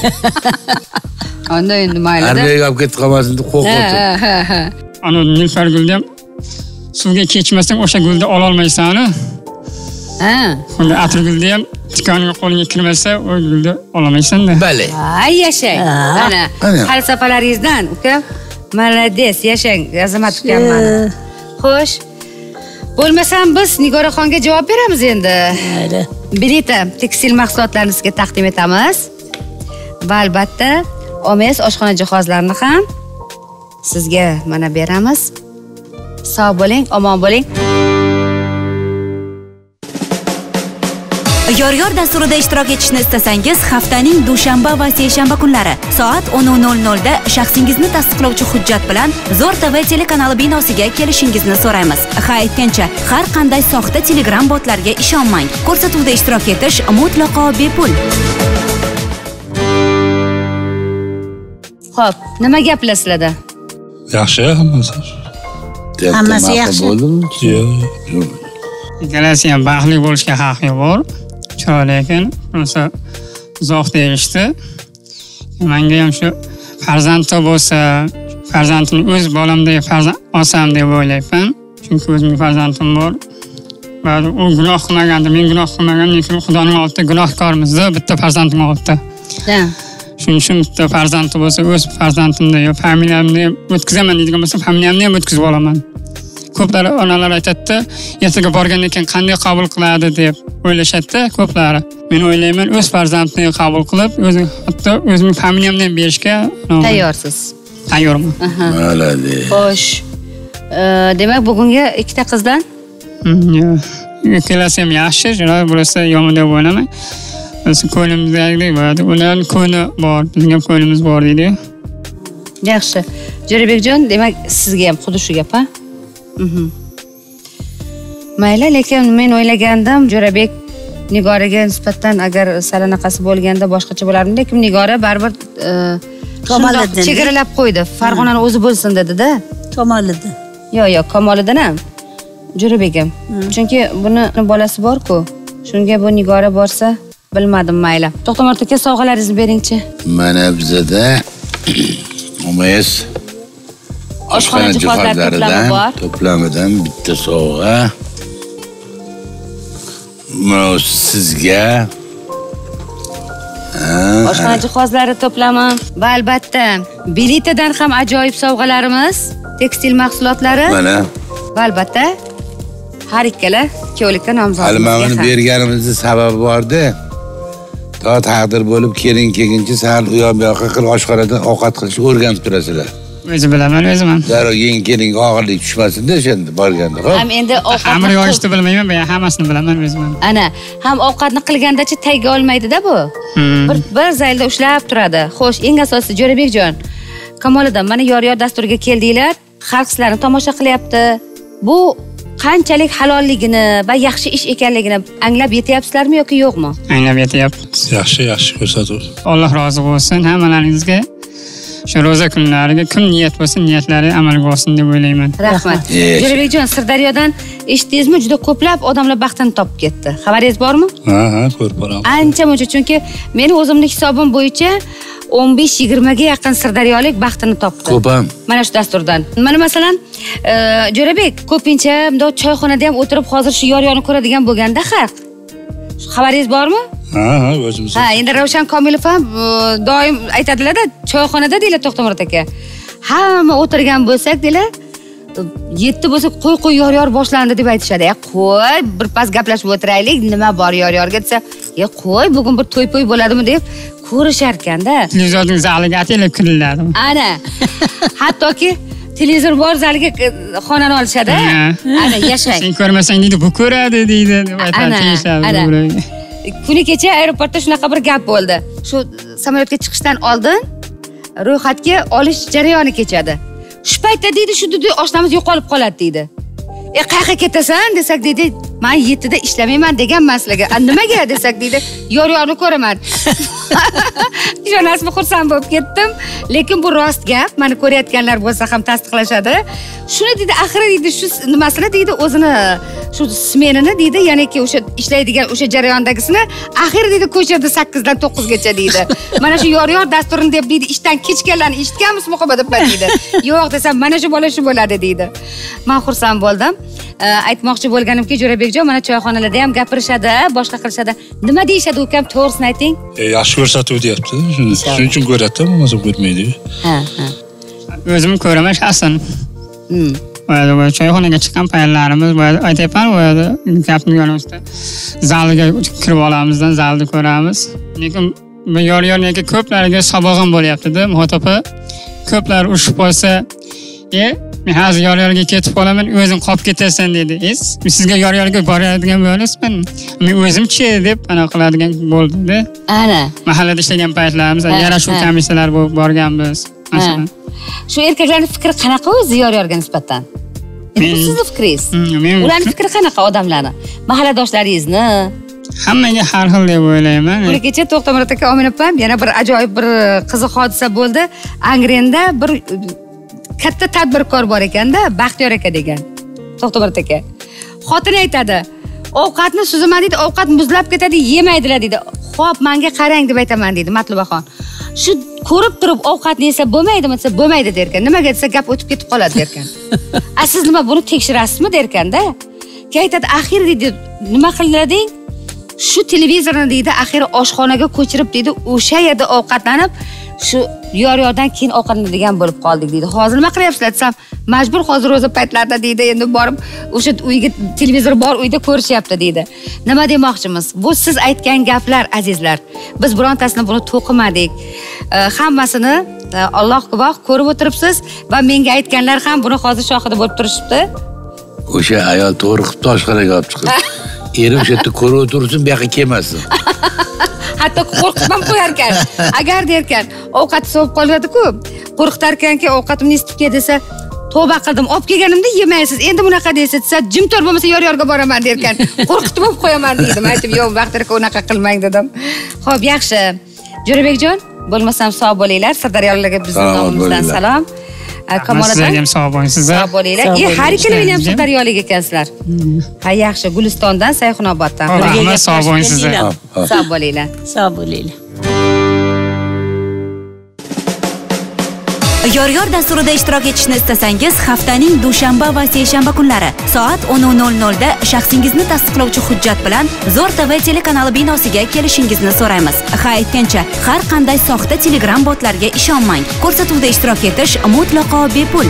Anda endi mayli-da. Armiyaga olib ketib qolmasin deb qo'rqib. Ana Nilufar gulni ham suvga kechmasang o'sha gulni ola olmaysan-ku. Ha. Unda Atirgulni ham tikonga qo'lingga kirmasa, o gulni olamaysan-da. Bale. Ay yashang. Ana falsafalaringizdan uka. Malades, yashang, azamat ukam mana. Xo'sh. Bo'lmasam biz Nigoraxonga javob beramiz endi. Mayli. Bilita tekstil mahsulotlarini sizga taqdim etamiz. Va albatta, Omes oshxona jihozlarini ham sizga mana beramiz. Sog' bo'ling, omon bo'ling. Yor-yor dasturida ishtirok etishni istasangiz, haftaning dushanba va seshanba kunlari soat o'n nol nol da shaxsingizni tasdiqlovchi hujjat bilan Zo'r T V telekanali binosiga kelishingizni so'raymiz. Ha, aytgancha, har qanday soxta Telegram botlarga ishonmang. Ko'rsatuvda ishtirok etish mutlaqo bepul. Xo'p, nima gaplar sizlarda? Yaxshi, hammasi. Hammasi yaxshi. Yo'q. Ikkalasi ham baxtli bo'lishga haqqi bor. Chiroyli ekan, rosa uzoq derishdi. Menga ham shu farzandda bo'lsa, farzandimni o'z bolamdek farzand olsam deb o'ylayman. Chunki o'zimning farzandim bor. Va u gunoh qilmaganda, men gunoh qilmaganman, lekin Xudoning oldida gunohkormiz, bitta farzandim oldida. Ha. Shuning uchun bitta farzandim bo'lsa, o'z farzandimni yo familiyamni o'tkazaman deydigan bo'lsa, familiyamni ham o'tkazib olaman. Ko'plar onalar aytadi, ertaga borgandan keyin qanday qabul qiladi deb o'ylashadi ko'plari. Men o'ylayman, o'z farzandimni qabul qilib, o'zim hatto o'zimning familiyamni ham berishga tayyorsiz. Tayyorman. Malades. Xo'sh. Demak, bugungi ikkita qizdan? Ikkalasi ham yaxshi, jiroy bo'lsa yomon deb o'ylamang. Biz ko'nglimizdagiday bo'ladi. Ularning ko'ngli bor, bizning ham ko'nglimiz bor deydi. Yaxshi. Jo'rabekjon, demak, sizga ham xuddi shu gap, ha? Mayli, lekin men o'ylagandim, Jo'rabek Nigoraga nisbatan agar salanaqasi bo'lganda boshqacha bo'lardi, lekin Nigora baribir Kamoliddin chegaralab qo'ydi. Farg'onani o'zi bo'lsin dedi-da. Kamoliddin. Yo'q, yo'q, Kamoliddin ham. Jo'rabekam. Chunki buni bolasi bor-ku. Shunga bu Nigora borsa, bilmadim, mayli. To'xtamor aka, sovg'alaringizni bering-chi. Mana bizda Omes oshxona jihozlari to'plami bor. To'plamidan bitta sovg'a. Mana sizga oshxona jihozlari to'plami va albatta Bilitadan ham ajoyib sovg'alarimiz, tekstil mahsulotlari. Mana. Va albatta har ikkala kuyovlikka nomzod. Almamini berganimizning sababi bor-da. To taqdir bo'lib kelin kelguncha sal u yoq bu yoqqa qilib oshxonada ovqat qilishni o'rganib turasizlar. O'zi bilaman, o'zim ham. Darrov yeng kelinga og'irlik tushmasin-da o'shanda borganda, xo'p. Ham endi ovqat xamir yoyishni bilmayman, men hammasini bilaman o'zim ham. Ana, ham ovqatni qilgandachi tayga olmaydi-da bu. Bir bir zaylda ushlab turadi. Xo'sh, eng asosiysi Jo'rabekjon, Kamoliddin, mana yor-yor dasturiga keldinglar, xalq sizlarni tomosha qilyapti. Bu qanchalik halolligini va yaxshi ish ekanligini anglab yetyapsizlarmi yoki yo'qmi? Anglab yetyapmiz. Yaxshi, yaxshi ko'rsatuv. Alloh rozi bo'lsin hammalaringizga. Shu roza kunlariga kim niyat bo'lsa, niyatlari amalga oshsin deb o'ylayman. Rahmat. Jo'rabekjon, Sirdaryodan eshitdingizmi, juda ko'plab odamlar baxtini topib ketdi. Xabaringiz bormi? Ha, ha, ko'rib boraman. Ancha-muncha, chunki meni o'zimning hisobim bo'yicha o'n besh yigirma ga yaqin sirdaryolik baxtini topdi. Ko'pam. Mana shu dasturdan. Mana masalan, Jo'rabek ko'pincha bunday choyxonada ham o'tirib hozir shu yor-yorni ko'radigan bo'lganda xalq. Xabaringiz bormi? Ha, ha, o'zimiz. Ha, endi Ravshan Komilov ham doim aytadilar-da, choyxonada deylar To'xtamurod aka. Hamma o'tirgan bo'lsak deylar, yetti bo'lsa qo'y-qo'y yor-yor boshlandi deb aytishadi. Ya qo'y, bir pas gaplashib o'tiraylik, nima bor yor-yorga desa, "Ya qo'y, bugun bir to'y-po'y bo'ladimi?" deb ko'rishar ekanda. Televizorning zaliga atilib kiriladi. Ana. Hattoki televizor bor zaliga xonani olishadi. Ana yashang. Sen ko'rmasang deydi, bu ko'radi deydi deb aytadi. Kuni kecha aeroportda shunaqa bir gap bo'ldi. Shu samolyotga chiqishdan oldin ro'yxatga olish jarayoni kechadi. Shu paytda deydi, shu dedi oshnamiz yo'qolib qoladi deydi. E qayerga ketasan desak deydi, men yettida ishlamayman deganman sizlarga. Nimaga desak deydi, yor-yorni ko'raman. Ishonasizmi, xursand bo'lib ketdim. Lekin bu rost gap. Meni ko'rayotganlar bo'lsa ham tasdiqlashadi. Shuni deydi, axiri deydi, shu nimasini deydi, o'zini shu smenini deydi, ya'niki o'sha ishlaydigan o'sha jarayondagisini axiri deydi ko'chirdi sakkizdan to'qqizgacha deydi. Mana shu yor-yor dasturini deb deydi, ishdan kechganlarni eshitganmiz muqoba deb deydi. Yo'q desam, mana shu bola shu bo'ladi deydi. Men xursand bo'ldim. Aytmoqchi bo'lganimki, Jo'rabekjon, mana choyxonalarda ham gapirishadi, boshqa qilishadi. Nima deyishadi ukam, to'g'risini ayting. Yaxshi ko'rsatuv deyapti. Shuning uchun ko'radi, bo'lmasa ko'rmaydi. Ha, ha. O'zim ko'raman shaxsan. Hmm. Va choyxonaga chiqqan paytlarimiz va aytayapman, va gapni yo'nalishda zalga kirib olamizdan, zalni ko'ramiz. Lekin bu yor-yorga ko'plariga sabog'im bo'lyapti-da, Muhotopa. Ko'plar urushib qolsa, "E, men hozir yor-yorga ketib qolaman, o'zing qolib ketasan" dedi. "Es, sizga yor-yorga boradigan bo'lasizmi? Men o'zimchi" deb ana qiladigan bo'ldi-da. Ana. Mahallada ishlagan paytlarimiz, yarashuv komissiyalar bo'lib borganmiz. Masalan. Shu erkaklarning fikri qanaqa o'zi yor-yorga nisbatan? Endi sizning fikringiz. Ularning fikri qanaqa odamlarni? Mahalladoshlaringizni? Hammaga har xil deb o'ylayman. Kuni kecha To'xtamurod aka, Omin opam, yana bir ajoyib bir qiziq hodisa bo'ldi. Angrenda bir katta tadbirkor bor ekanda, Baxtiyor aka degan. To'xtamurod aka. Xotini aytadi, "Ovqatni suzaman" dedi, "Ovqat muzlab ketadi, yemaydilar" dedi. "Xo'p, menga qarang" deb aytaman dedi Matlubaxon. Shu ko'rib turib ovqatni yesa bo'lmaydimi desa, "Bo'lmaydi" derkan. Nimaga desa, gap o'tib ketib qoladi derkan. "A siz nima buni tekshirasizmi?" derkanda. Keyin aytadi, "Axir" dedi, "Nima qilading? Shu televizorni deydi, axiri oshxonaga ko'chirib deydi, o'sha yerda ovqatlanib, shu yor-yordan keyin ovqatlanadigan bo'lib qoldik" deydi. "Hozir nima qilyapsizlar?" desam, "Majbur hozir o'zi paytlarda" deydi, "endi borib o'sha uyga televizor bor uyda ko'rishyapti" deydi. Nima demoqchimiz? Bu siz aytgan gaplar, azizlar. Biz birontasini buni to'qimadik. Hammasini Alloh guvoh ko'rib o'tiribsiz va menga aytganlar ham buni hozir shohida bo'lib turishibdi. O'sha ayol to'g'ri qilib toshxonaga olib chiqdi. Eri o'sha yerda ko'rib o'tirsin, bu yoqqa kelmasin. Hatto qo'rqib ham qo'yar ekan. Agar derkan, ovqat sovib qoladi-ku, qo'rqitar ekanki, ovqatimni isitib desa, "Tavba qildim, olib kelganimda yemaysiz. Endi bunaqa deysiz, desa, jim tur bo'lmasa yor-yorga boraman" derkan. "Qo'rqitib olib qo'yaman" dedim. Aytib, "Yo'q, Baxtiyor aka, unaqa qilmang" dedim. Xo'p, yaxshi. Jo'rabekjon, bo'lmasam sog' bo'linglar. Sirdaryoliklarga bizning nomimizdan salom. Kamoliddin, sizlarga ham sog' bo'ling, sizlar. Sog' bo'linglar. E, har ikkalangiz ham Sirdaryolik ekansizlar. Ha, yaxshi. Gulistondan, Sayxunoboddan. Rahmat, sog' bo'ling sizlar. Sog' bo'linglar. Sog' bo'linglar. Yor-yor dasturida ishtirok etishni istasangiz, haftaning dushanba va seshanba kunlari soat o'n nol nol da shaxsingizni tasdiqlovchi hujjat bilan Zo'r T V telekanali binosiga kelishingizni so'raymiz. Ha, aytgancha, har qanday soxta Telegram botlarga ishonmang. Ko'rsatuvda ishtirok etish mutlaqo bepul.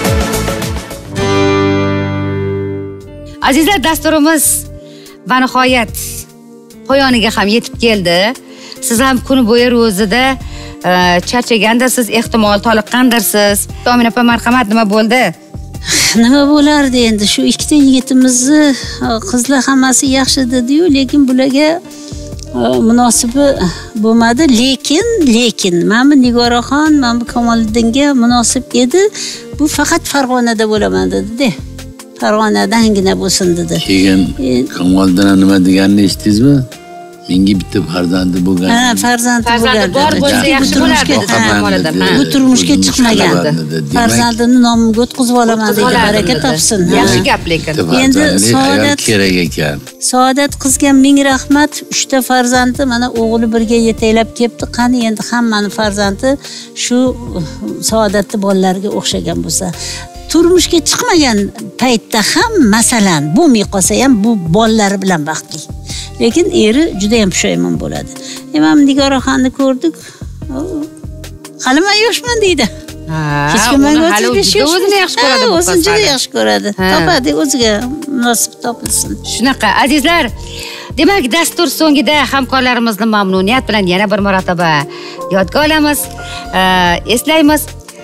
Azizlar, dasturimiz va nihoyat poyoniga ham yetib keldi. Siz ham kun bo'yi ro'zida charchagandirsiz, ehtimol toliqqandirsiz. Omin opa, marhamat, nima bo'ldi? Nima bo'lardi endi? Shu ikkita yigitimizni qizlar hammasi yaxshi dedi-yu, lekin bularga munosibi bo'lmadi. Lekin, lekin mana Nigoraxon, mana Kamoliddinga munosib edi. Bu faqat Farg'onada bo'laman dedi-da. Farg'onadangina bo'lsin dedi. Keyin Kamoliddin nima deganini eshitdingizmi? Menga bitta farzandi bo'lgan. Ha, farzandi bo'lgan. Bor bo'lsa yaxshi bo'lardi dedi Kamoliddin. Bu turmushga chiqmagan. Farzandini nomiga o'tkazib olaman dedi, baraka topsin. Yaxshi gap lekin. Endi Saodat kerak ekan. Saodat qizga ming rahmat. uchta farzandi mana o'g'li birga yetaklab kelibdi. Qani endi hammani farzandi shu Saodatning bolalariga o'xshagan bo'lsa, turmushga chiqmagan paytda ham masalan bo'lmay qolsa ham bu bolalari bilan baxtli. Lekin eri juda ham pushaymon bo'ladi. Imam Nigoraxonni ko'rdik. Hali men yoshman deydi. Ha, hech kim menga o'zini yaxshi ko'radi. O'zini juda yaxshi ko'radi. Topadi, o'ziga munosib topilsin. Shunaqa, azizlar. Demak, dastur so'ngida hamkorlarimizni mamnuniyat bilan yana bir marotaba yodga olamiz, eslaymiz.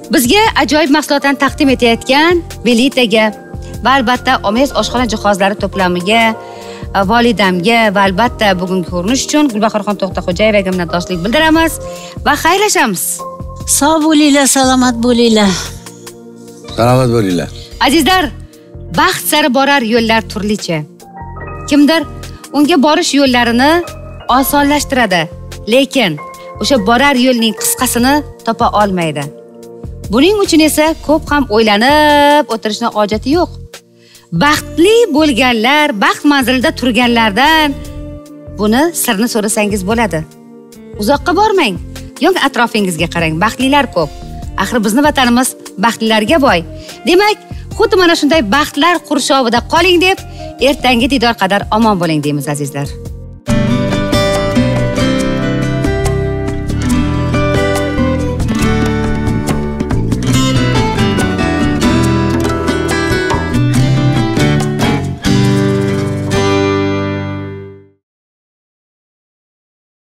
Bizga ajoyib mahsulotlarni taqdim etayotgan Belitaga va albatta Omes oshxona jihozlari to'plamiga, volidamga va albatta bugungi ko'rinish uchun Gulbahorxon To'xtaxo'jayevaga minnatdorchilik bildiramiz va xayrlashamiz. Sog' bo'linglar, salomat bo'linglar. Salomat bo'linglar. Azizlar, baxt sari borar yo'llar turlicha. Kimdir unga borish yo'llarini osonlashtiradi, lekin o'sha borar yo'lning qisqasini topa olmaydi. Buning uchun esa ko'p ham o'ylanib o'tirishning hojati yo'q. Baxtli bo'lganlar, baxt manzilida turganlardan buni sirni so'rasangiz bo'ladi. Uzoqqa bormang, yo'q atrofingizga qarang, baxtlilar ko'p. Axir bizning vatanimiz baxtlilarga boy. Demak, xuddi mana shunday baxtlar qurshovida qoling deb, ertangi didor qadar omon bo'ling deymiz azizlar.